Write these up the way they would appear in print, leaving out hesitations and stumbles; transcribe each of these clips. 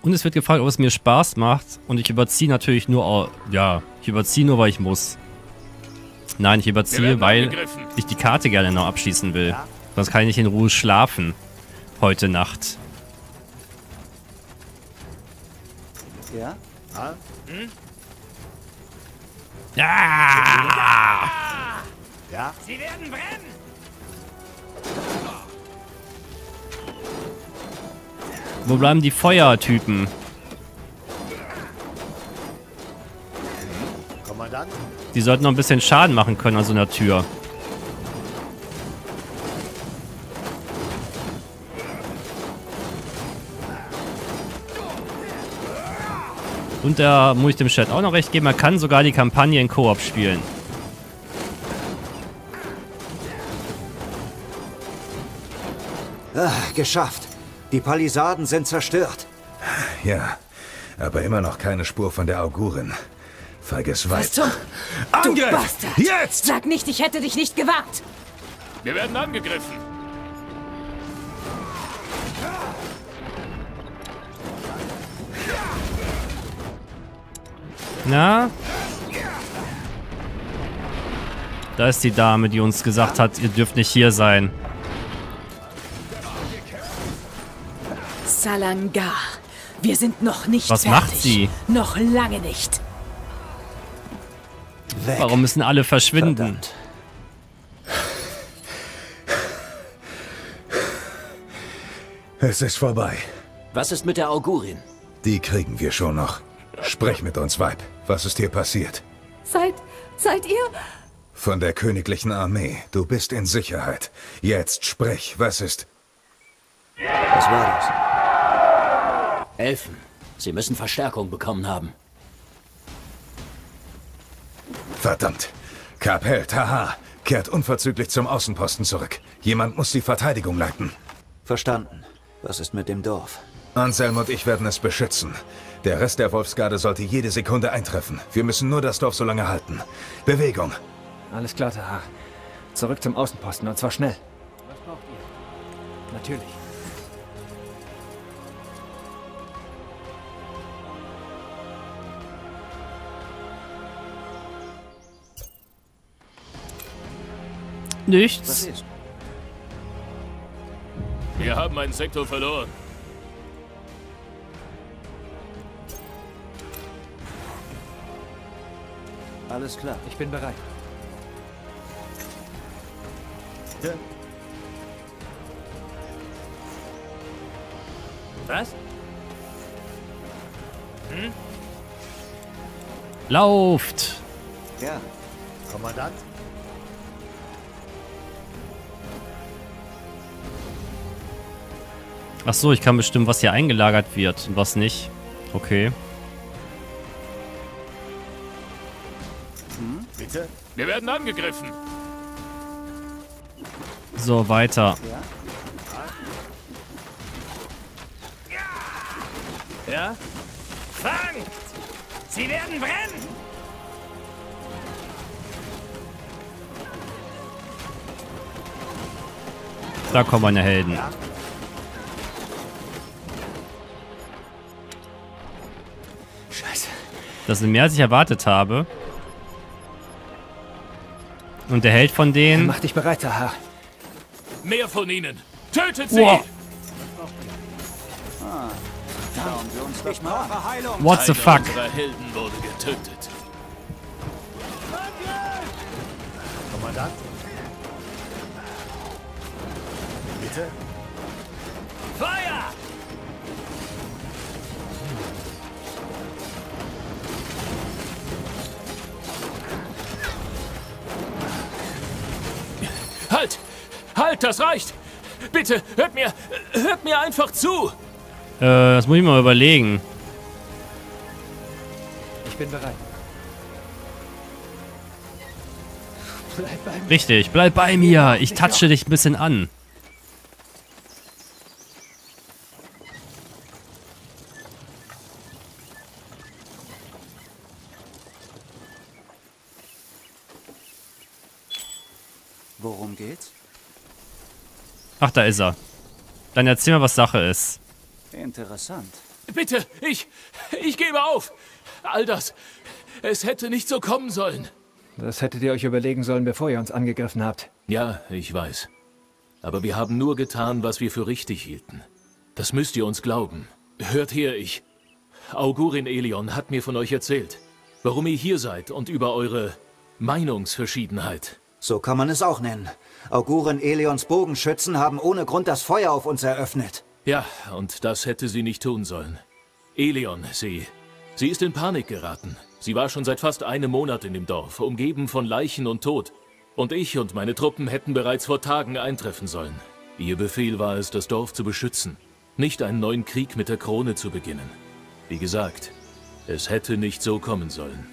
Und es wird gefragt, ob es mir Spaß macht. Und ich überziehe natürlich nur, ja, ich überziehe nur, weil ich muss. Nein, ich überziehe, weil ich die Karte gerne noch abschließen will. Ja. Sonst kann ich nicht in Ruhe schlafen. Heute Nacht. Ja? Ah? Hm? Ja! Ja? Sie werden brennen! Wo bleiben die Feuertypen? Kommandant? Die sollten noch ein bisschen Schaden machen können an so einer Tür. Und da muss ich dem Chat auch noch recht geben, man kann sogar die Kampagne in Koop spielen. Geschafft. Die Palisaden sind zerstört. Ja, aber immer noch keine Spur von der Augurin. Feiges Weib. Was zum... Angriff! Du Bastard! Jetzt! Sag nicht, ich hätte dich nicht gewarnt! Wir werden angegriffen. Na? Da ist die Dame, die uns gesagt hat, ihr dürft nicht hier sein. Salangar. Wir sind noch nicht Was fertig. macht sie? Noch lange nicht. Weg. Warum müssen alle verschwinden? Verdammt. Es ist vorbei. Was ist mit der Augurin? Die kriegen wir schon noch. Sprech mit uns, Weib. Was ist hier passiert? Seid ihr? Von der königlichen Armee. Du bist in Sicherheit. Jetzt sprech. Was ist... Was war das? Elfen. Sie müssen Verstärkung bekommen haben. Verdammt. Kapell, Taha. Kehrt unverzüglich zum Außenposten zurück. Jemand muss die Verteidigung leiten. Verstanden. Was ist mit dem Dorf? Anselm und ich werden es beschützen. Der Rest der Wolfsgarde sollte jede Sekunde eintreffen. Wir müssen nur das Dorf so lange halten. Bewegung. Alles klar, Tahar. Zurück zum Außenposten und zwar schnell. Was braucht ihr? Natürlich. Nichts. Was ist? Wir haben einen Sektor verloren. Alles klar. Ich bin bereit. Was? Lauft! Ja. Kommandant? Ach so, ich kann bestimmen, was hier eingelagert wird und was nicht. Okay. Bitte? Wir werden angegriffen. So, weiter. Ja? Fangt! Sie werden brennen! Da kommen meine Helden. Scheiße. Das sind mehr, als ich erwartet habe. Und der Held von denen... Mach dich bereit, Tahar. Mehr von ihnen! Tötet sie! Wow. Ich brauche Heilung. What the fuck? Unserer Helden wurde getötet. Kommandant? Bitte? Feuer! Halt! Halt, das reicht! Bitte, hört mir einfach zu! Das muss ich mal überlegen. Ich bin bereit. Bleib bei mir. Richtig, bleib bei mir. Ich touche dich ein bisschen an. Worum geht's? Ach, da ist er. Dann erzähl mal, was Sache ist. Interessant. Bitte, ich gebe auf. All das, es hätte nicht so kommen sollen. Das hättet ihr euch überlegen sollen, bevor ihr uns angegriffen habt. Ja, ich weiß. Aber wir haben nur getan, was wir für richtig hielten. Das müsst ihr uns glauben. Hört her, Augurin Elion hat mir von euch erzählt, warum ihr hier seid und über eure Meinungsverschiedenheit. So kann man es auch nennen. Augurin Elions Bogenschützen haben ohne Grund das Feuer auf uns eröffnet. Ja, und das hätte sie nicht tun sollen. Elion, sie ist in Panik geraten. Sie war schon seit fast einem Monat in dem Dorf, umgeben von Leichen und Tod. Und ich und meine Truppen hätten bereits vor Tagen eintreffen sollen. Ihr Befehl war es, das Dorf zu beschützen, nicht einen neuen Krieg mit der Krone zu beginnen. Wie gesagt, es hätte nicht so kommen sollen.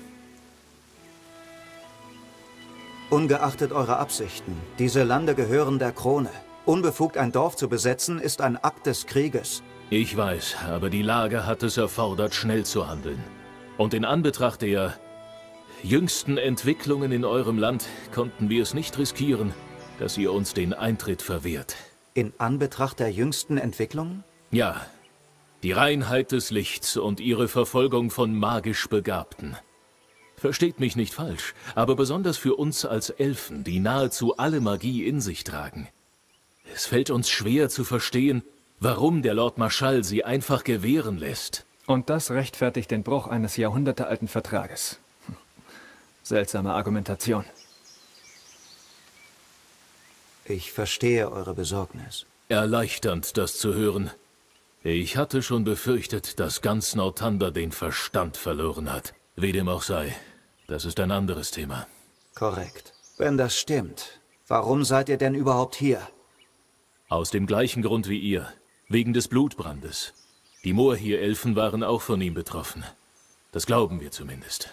Ungeachtet eurer Absichten, diese Lande gehören der Krone. Unbefugt ein Dorf zu besetzen, ist ein Akt des Krieges. Ich weiß, aber die Lage hat es erfordert, schnell zu handeln. Und in Anbetracht der jüngsten Entwicklungen in eurem Land konnten wir es nicht riskieren, dass ihr uns den Eintritt verwehrt. In Anbetracht der jüngsten Entwicklungen? Ja, die Reinheit des Lichts und ihre Verfolgung von magisch Begabten. Versteht mich nicht falsch, aber besonders für uns als Elfen, die nahezu alle Magie in sich tragen. Es fällt uns schwer zu verstehen, warum der Lord Marschall sie einfach gewähren lässt. Und das rechtfertigt den Bruch eines jahrhundertealten Vertrages. Seltsame Argumentation. Ich verstehe eure Besorgnis. Erleichternd, das zu hören. Ich hatte schon befürchtet, dass ganz Northunder den Verstand verloren hat. Wie dem auch sei, das ist ein anderes Thema. Korrekt. Wenn das stimmt, warum seid ihr denn überhaupt hier? Aus dem gleichen Grund wie ihr, wegen des Blutbrandes. Die Moorhier-Elfen waren auch von ihm betroffen. Das glauben wir zumindest.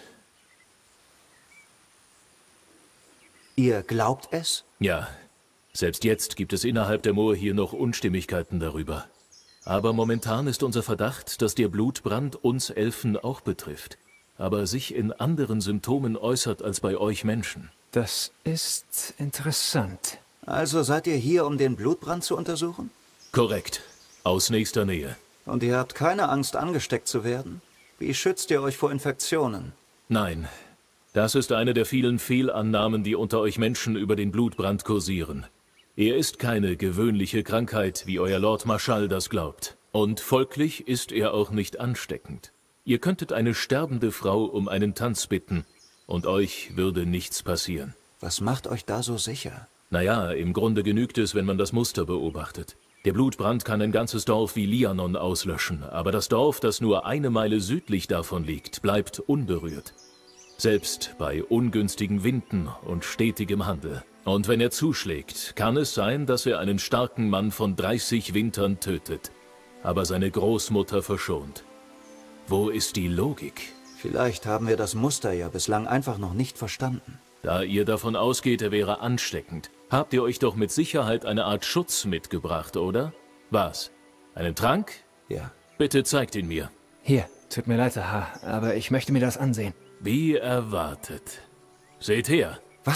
Ihr glaubt es? Ja, selbst jetzt gibt es innerhalb der Moorhier noch Unstimmigkeiten darüber. Aber momentan ist unser Verdacht, dass der Blutbrand uns Elfen auch betrifft, aber sich in anderen Symptomen äußert als bei euch Menschen. Das ist interessant. Also seid ihr hier, um den Blutbrand zu untersuchen? Korrekt. Aus nächster Nähe. Und ihr habt keine Angst, angesteckt zu werden? Wie schützt ihr euch vor Infektionen? Nein. Das ist eine der vielen Fehlannahmen, die unter euch Menschen über den Blutbrand kursieren. Er ist keine gewöhnliche Krankheit, wie euer Lord Marschall das glaubt. Und folglich ist er auch nicht ansteckend. Ihr könntet eine sterbende Frau um einen Tanz bitten, und euch würde nichts passieren. Was macht euch da so sicher? Naja, im Grunde genügt es, wenn man das Muster beobachtet. Der Blutbrand kann ein ganzes Dorf wie Lianon auslöschen, aber das Dorf, das nur eine Meile südlich davon liegt, bleibt unberührt. Selbst bei ungünstigen Winden und stetigem Handel. Und wenn er zuschlägt, kann es sein, dass er einen starken Mann von 30 Wintern tötet, aber seine Großmutter verschont. Wo ist die Logik? Vielleicht haben wir das Muster ja bislang einfach noch nicht verstanden. Da ihr davon ausgeht, er wäre ansteckend, habt ihr euch doch mit Sicherheit eine Art Schutz mitgebracht, oder? Was? Einen Trank? Ja. Bitte zeigt ihn mir. Hier, tut mir leid, Aha, aber ich möchte mir das ansehen. Wie erwartet. Seht her.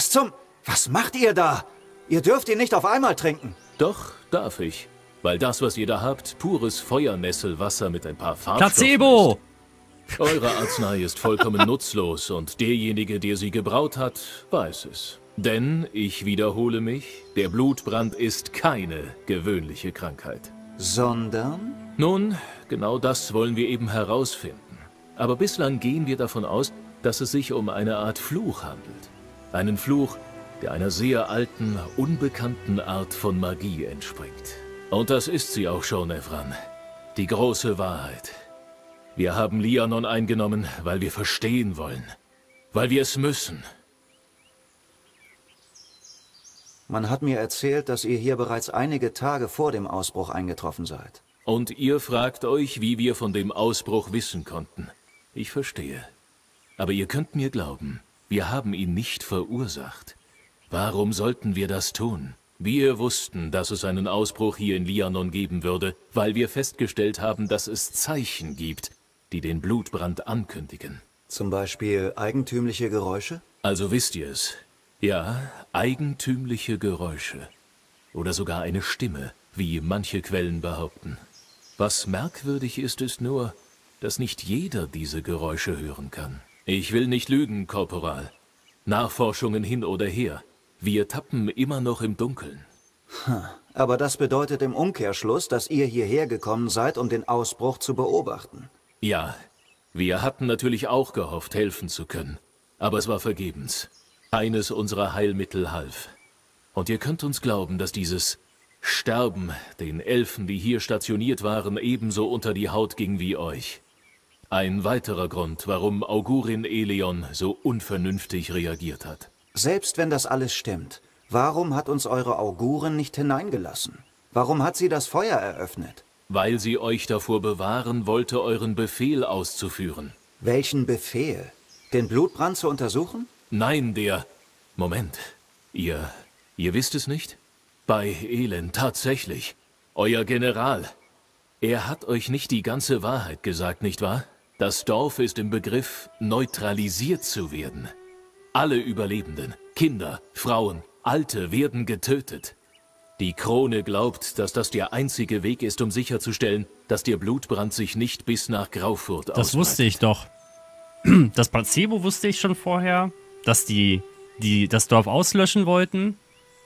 Was macht ihr da? Ihr dürft ihn nicht auf einmal trinken. Doch, darf ich. Weil das, was ihr da habt, pures Feuernesselwasser mit ein paar Farbstoffen Placebo! ist. Eure Arznei ist vollkommen nutzlos und derjenige, der sie gebraut hat, weiß es. Denn, ich wiederhole mich, der Blutbrand ist keine gewöhnliche Krankheit. Sondern? Nun, genau das wollen wir eben herausfinden. Aber bislang gehen wir davon aus, dass es sich um eine Art Fluch handelt. Einen Fluch, der einer sehr alten, unbekannten Art von Magie entspringt. Und das ist sie auch schon, Evran. Die große Wahrheit. Wir haben Lianon eingenommen, weil wir verstehen wollen. Weil wir es müssen. Man hat mir erzählt, dass ihr hier bereits einige Tage vor dem Ausbruch eingetroffen seid. Und ihr fragt euch, wie wir von dem Ausbruch wissen konnten. Ich verstehe. Aber ihr könnt mir glauben, wir haben ihn nicht verursacht. Warum sollten wir das tun? Wir wussten, dass es einen Ausbruch hier in Lianon geben würde, weil wir festgestellt haben, dass es Zeichen gibt, die den Blutbrand ankündigen. Zum Beispiel eigentümliche Geräusche? Also wisst ihr es. Ja, eigentümliche Geräusche. Oder sogar eine Stimme, wie manche Quellen behaupten. Was merkwürdig ist, ist nur, dass nicht jeder diese Geräusche hören kann. Ich will nicht lügen, Korporal. Nachforschungen hin oder her. Wir tappen immer noch im Dunkeln. Aber das bedeutet im Umkehrschluss, dass ihr hierher gekommen seid, um den Ausbruch zu beobachten. Ja, wir hatten natürlich auch gehofft, helfen zu können. Aber es war vergebens. Keines unserer Heilmittel half. Und ihr könnt uns glauben, dass dieses Sterben den Elfen, die hier stationiert waren, ebenso unter die Haut ging wie euch. Ein weiterer Grund, warum Augurin Eleon so unvernünftig reagiert hat. Selbst wenn das alles stimmt, warum hat uns eure Augurin nicht hineingelassen? Warum hat sie das Feuer eröffnet? Weil sie euch davor bewahren wollte, euren Befehl auszuführen. Welchen Befehl? Den Blutbrand zu untersuchen? Nein, Moment. Ihr wisst es nicht? Bei Elend, tatsächlich. Euer General. Er hat euch nicht die ganze Wahrheit gesagt, nicht wahr? Das Dorf ist im Begriff, neutralisiert zu werden. Alle Überlebenden, Kinder, Frauen, Alte werden getötet. Die Krone glaubt, dass das der einzige Weg ist, um sicherzustellen, dass der Blutbrand sich nicht bis nach Graufurt ausbreitet. Das wusste ich doch. Das Placebo wusste ich schon vorher, dass die das Dorf auslöschen wollten.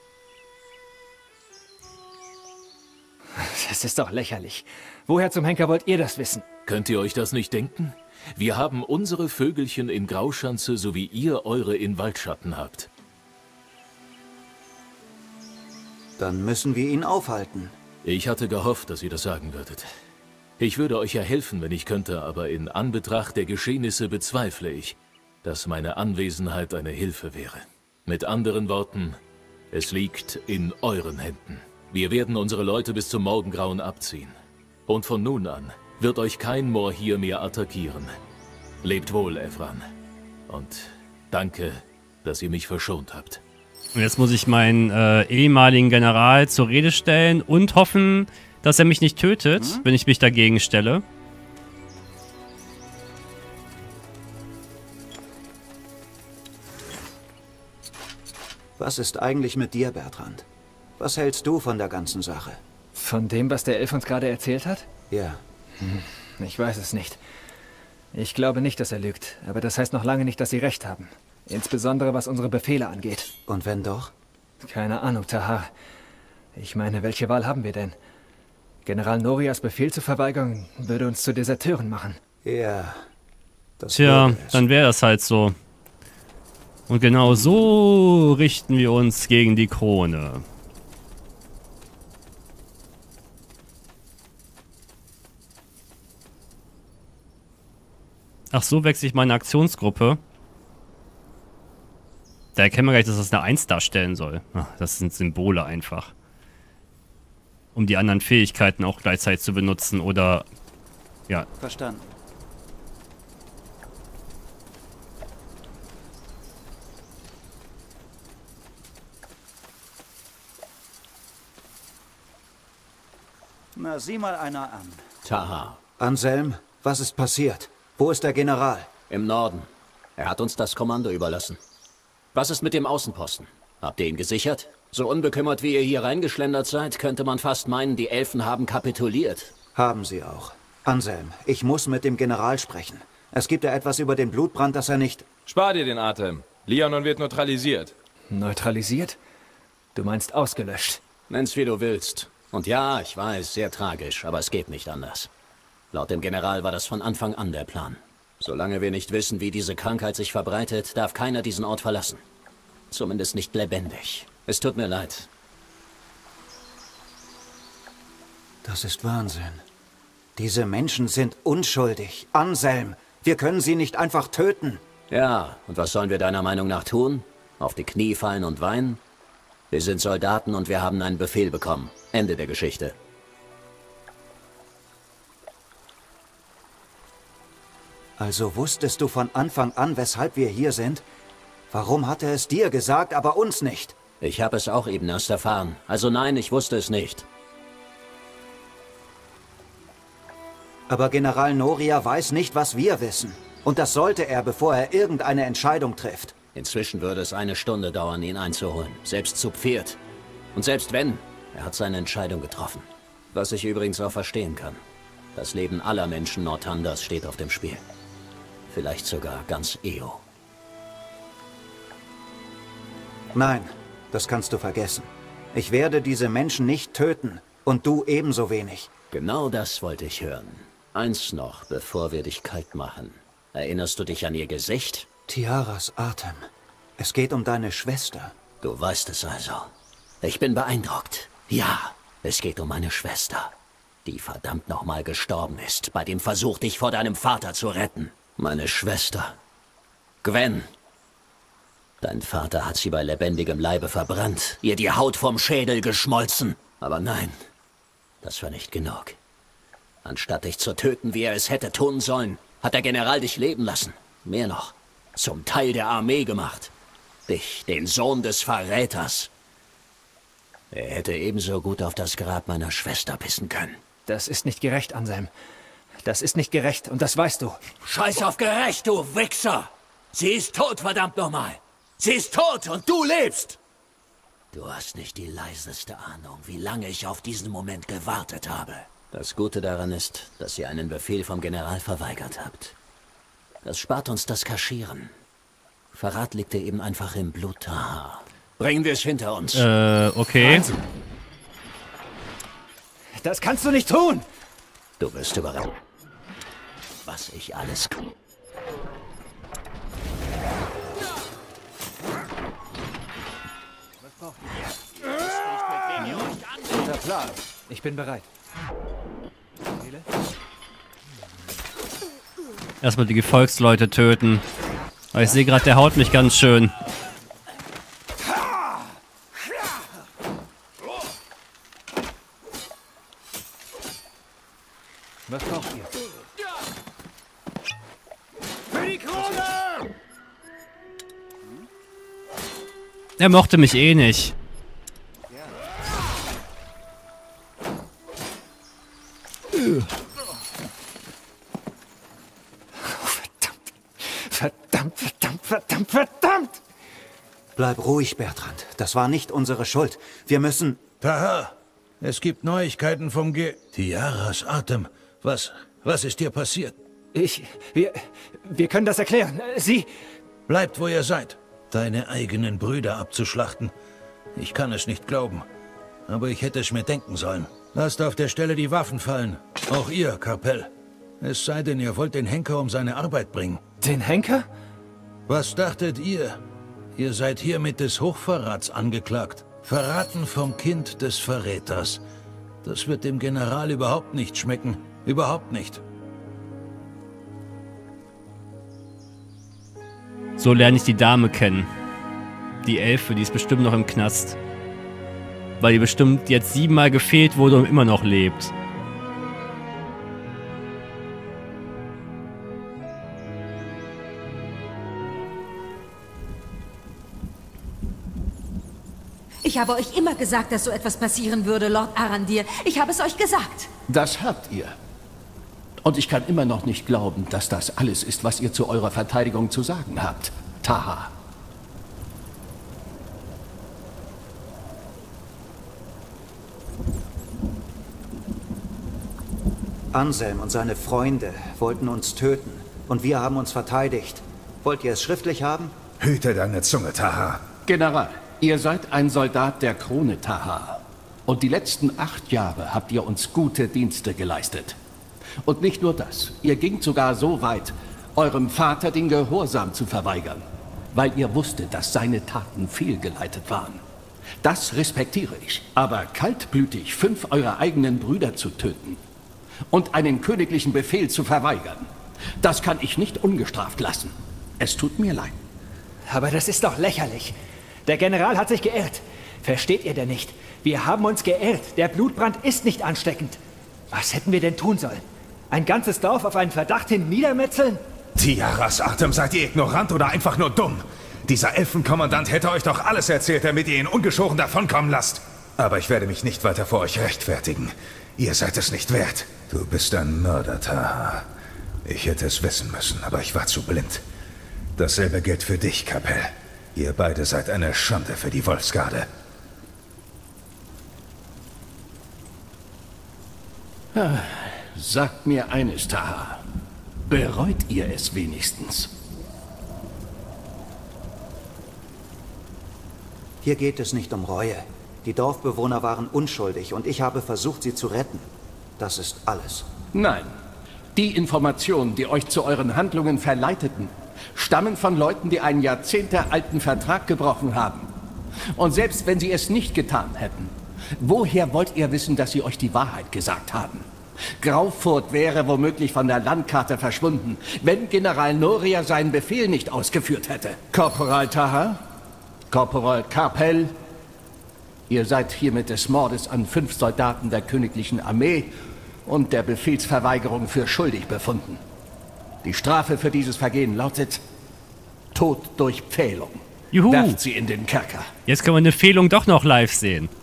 Das ist doch lächerlich. Woher zum Henker wollt ihr das wissen? Könnt ihr euch das nicht denken? Wir haben unsere Vögelchen in Grauschanze, so wie ihr eure in Waldschatten habt. Dann müssen wir ihn aufhalten. Ich hatte gehofft, dass ihr das sagen würdet. Ich würde euch ja helfen, wenn ich könnte, aber in Anbetracht der Geschehnisse bezweifle ich, dass meine Anwesenheit eine Hilfe wäre. Mit anderen Worten, es liegt in euren Händen. Wir werden unsere Leute bis zum Morgengrauen abziehen. Und von nun an wird euch kein Moor hier mehr attackieren. Lebt wohl, Evran. Und danke, dass ihr mich verschont habt. Und jetzt muss ich meinen ehemaligen General zur Rede stellen und hoffen, dass er mich nicht tötet, wenn ich mich dagegen stelle. Was ist eigentlich mit dir, Bertrand? Was hältst du von der ganzen Sache? Von dem, was der Elf uns gerade erzählt hat? Ja. Ich weiß es nicht. Ich glaube nicht, dass er lügt. Aber das heißt noch lange nicht, dass sie recht haben. Insbesondere, was unsere Befehle angeht. Und wenn doch? Keine Ahnung, Tahar. Ich meine, welche Wahl haben wir denn? General Norias Befehl zu verweigern, würde uns zu Deserteuren machen. Ja. Tja, dann wäre das halt so. Und genau so richten wir uns gegen die Krone. Ach, so wechsle ich meine Aktionsgruppe. Da erkennen wir gleich, dass das eine 1 darstellen soll. Ach, das sind Symbole einfach. Um die anderen Fähigkeiten auch gleichzeitig zu benutzen oder... Ja. Verstanden. Na, sieh mal einer an. Tahar. Anselm, was ist passiert? Wo ist der General? Im Norden. Er hat uns das Kommando überlassen. Was ist mit dem Außenposten? Habt ihr ihn gesichert? So unbekümmert wie ihr hier reingeschlendert seid, könnte man fast meinen, die Elfen haben kapituliert. Haben sie auch. Anselm, ich muss mit dem General sprechen. Es gibt ja etwas über den Blutbrand, das er nicht... Spar dir den Atem. Lianon wird neutralisiert. Neutralisiert? Du meinst ausgelöscht? Nenn's wie du willst. Und ja, ich weiß, sehr tragisch, aber es geht nicht anders. Laut dem General war das von Anfang an der Plan. Solange wir nicht wissen, wie diese Krankheit sich verbreitet, darf keiner diesen Ort verlassen. Zumindest nicht lebendig. Es tut mir leid. Das ist Wahnsinn. Diese Menschen sind unschuldig. Anselm, wir können sie nicht einfach töten. Ja, und was sollen wir deiner Meinung nach tun? Auf die Knie fallen und weinen? Wir sind Soldaten und wir haben einen Befehl bekommen. Ende der Geschichte. Also wusstest du von Anfang an, weshalb wir hier sind? Warum hat er es dir gesagt, aber uns nicht? Ich habe es auch eben erst erfahren. Also nein, ich wusste es nicht. Aber General Noria weiß nicht, was wir wissen. Und das sollte er, bevor er irgendeine Entscheidung trifft. Inzwischen würde es eine Stunde dauern, ihn einzuholen. Selbst zu Pferd. Und selbst wenn, er hat seine Entscheidung getroffen. Was ich übrigens auch verstehen kann. Das Leben aller Menschen Northanders steht auf dem Spiel. Vielleicht sogar ganz Eo. Nein, das kannst du vergessen. Ich werde diese Menschen nicht töten. Und du ebenso wenig. Genau das wollte ich hören. Eins noch, bevor wir dich kalt machen. Erinnerst du dich an ihr Gesicht? Tiaras Atem. Es geht um deine Schwester. Du weißt es also. Ich bin beeindruckt. Ja, es geht um meine Schwester, die verdammt nochmal gestorben ist, bei dem Versuch, dich vor deinem Vater zu retten. Meine Schwester. Gwen. Dein Vater hat sie bei lebendigem Leibe verbrannt, ihr die Haut vom Schädel geschmolzen. Aber nein, das war nicht genug. Anstatt dich zu töten, wie er es hätte tun sollen, hat der General dich leben lassen. Mehr noch, zum Teil der Armee gemacht. Dich, den Sohn des Verräters. Er hätte ebenso gut auf das Grab meiner Schwester pissen können. Das ist nicht gerecht, Anselm. Das ist nicht gerecht und das weißt du. Scheiß auf gerecht, du Wichser! Sie ist tot, verdammt nochmal! Sie ist tot und du lebst! Du hast nicht die leiseste Ahnung, wie lange ich auf diesen Moment gewartet habe. Das Gute daran ist, dass ihr einen Befehl vom General verweigert habt. Das spart uns das Kaschieren. Verrat liegt dir eben einfach im Blut Tahar. Bringen wir es hinter uns. Okay. Das kannst du nicht tun! Du wirst überrascht, was ich alles tue. Guter Plan. Ich bin bereit. Erstmal die Gefolgsleute töten. Aber ich sehe gerade, der haut mich ganz schön. Was braucht ihr? Für die Krone! Er mochte mich eh nicht. Verdammt! Bleib ruhig, Bertrand. Das war nicht unsere Schuld. Wir müssen... Tahar, es gibt Neuigkeiten vom Tiaras Atem. Was ist dir passiert? Wir können das erklären. Sie... Bleibt, wo ihr seid. Deine eigenen Brüder abzuschlachten. Ich kann es nicht glauben. Aber ich hätte es mir denken sollen. Lasst auf der Stelle die Waffen fallen. Auch ihr, Karpell. Es sei denn, ihr wollt den Henker um seine Arbeit bringen. Den Henker? Was dachtet ihr? Ihr seid hiermit des Hochverrats angeklagt. Verraten vom Kind des Verräters. Das wird dem General überhaupt nicht schmecken. Überhaupt nicht. So lerne ich die Dame kennen. Die Elfe, die ist bestimmt noch im Knast. Weil die bestimmt jetzt 7-mal gefehlt wurde und immer noch lebt. Ich habe euch immer gesagt, dass so etwas passieren würde, Lord Arandir. Ich habe es euch gesagt. Das habt ihr. Und ich kann immer noch nicht glauben, dass das alles ist, was ihr zu eurer Verteidigung zu sagen habt. Tahar. Anselm und seine Freunde wollten uns töten. Und wir haben uns verteidigt. Wollt ihr es schriftlich haben? Hüte deine Zunge, Tahar. General, ihr seid ein Soldat der Krone Tahar. Und die letzten 8 Jahre habt ihr uns gute Dienste geleistet. Und nicht nur das, ihr gingt sogar so weit, eurem Vater den Gehorsam zu verweigern, weil ihr wusstet, dass seine Taten fehlgeleitet waren. Das respektiere ich. Aber kaltblütig 5 eurer eigenen Brüder zu töten und einen königlichen Befehl zu verweigern, das kann ich nicht ungestraft lassen. Es tut mir leid. Aber das ist doch lächerlich. Der General hat sich geirrt. Versteht ihr denn nicht? Wir haben uns geirrt. Der Blutbrand ist nicht ansteckend. Was hätten wir denn tun sollen? Ein ganzes Dorf auf einen Verdacht hin niedermetzeln? Tiaras Atem, seid ihr ignorant oder einfach nur dumm? Dieser Elfenkommandant hätte euch doch alles erzählt, damit ihr ihn ungeschoren davonkommen lasst. Aber ich werde mich nicht weiter vor euch rechtfertigen. Ihr seid es nicht wert. Du bist ein Mörder, Tahar. Ich hätte es wissen müssen, aber ich war zu blind. Dasselbe gilt für dich, Kapell. Ihr beide seid eine Schande für die Wolfsgarde. Sagt mir eines, Taha. Bereut ihr es wenigstens? Hier geht es nicht um Reue. Die Dorfbewohner waren unschuldig und ich habe versucht, sie zu retten. Das ist alles. Nein. Die Informationen, die euch zu euren Handlungen verleiteten, stammen von Leuten, die einen jahrzehntealten Vertrag gebrochen haben. Und selbst wenn sie es nicht getan hätten, woher wollt ihr wissen, dass sie euch die Wahrheit gesagt haben? Graufurt wäre womöglich von der Landkarte verschwunden, wenn General Noria seinen Befehl nicht ausgeführt hätte. Korporal Taha, Korporal Karpel, ihr seid hiermit des Mordes an 5 Soldaten der königlichen Armee und der Befehlsverweigerung für schuldig befunden. Die Strafe für dieses Vergehen lautet Tod durch Pfählung. Juhu. Werft sie in den Kerker. Jetzt können wir eine Fehlung doch noch live sehen.